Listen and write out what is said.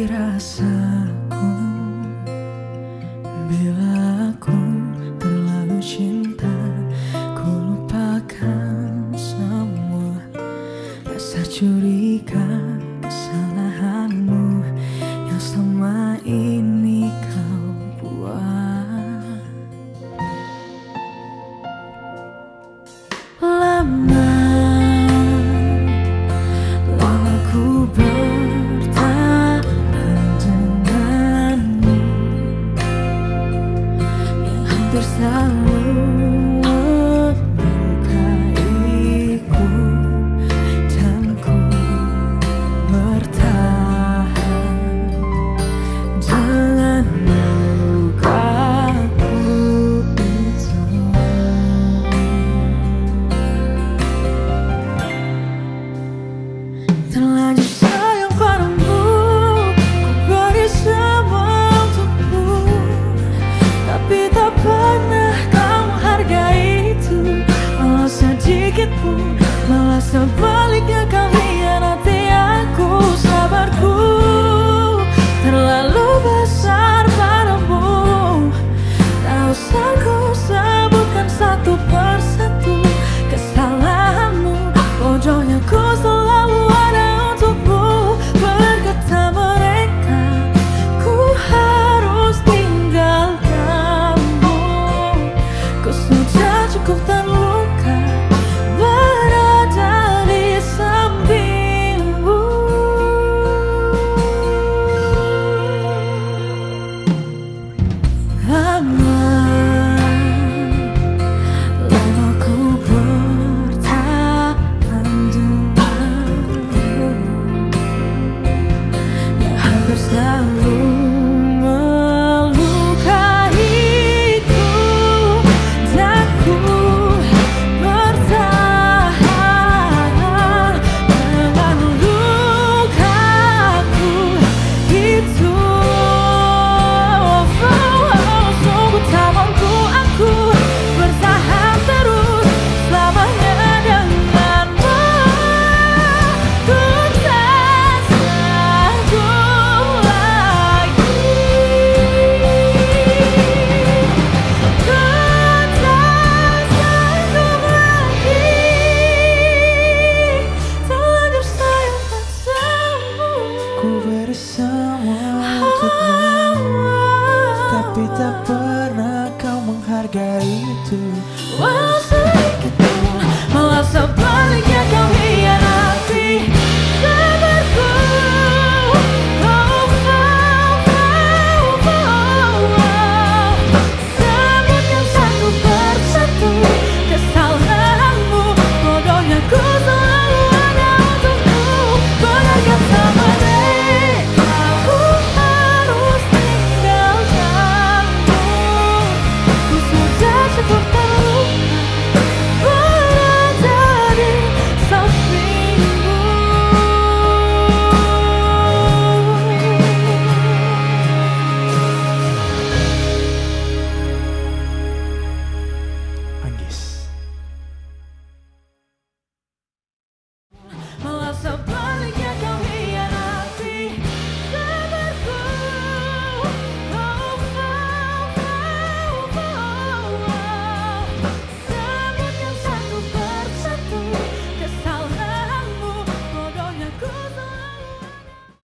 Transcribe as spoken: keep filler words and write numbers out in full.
rasaku bila aku terlalu cinta. Ku lupakan semua rasa curiga, kesalahanmu yang selama ini kau buat. Lama Lama ku bertahan denganmu yang hampir selalu melukaiku, dan ku bertahan dengan lukaku itu. Terlanjur sayang padamu, ku beri semua untukmu, tapi tak pernah kau menghargai itu. Malah sedikit pun, malah sebaliknya kau hianati aku. Sabarku terlalu besar padamu, tak usah ku sebutkan satu persatu kesalahanmu. Bodohnya ku selalu ada untukmu. Berkata mereka, ku harus tinggalkanmu. Ku sudah cukup terluka berada di sampingmu. Lama Lama ku bertahan denganmu yang hampir selalu melukaiku, dan ku bertahan dengan lukaku itu. Sungguh tak mampu aku bertahan terus selamanya denganmu. Ku tak sanggup lagi, ku tak sanggup lagi. Terlanjur sayang padamu, ku beri semua untukmu, tapi tak pernah kau menghargai itu.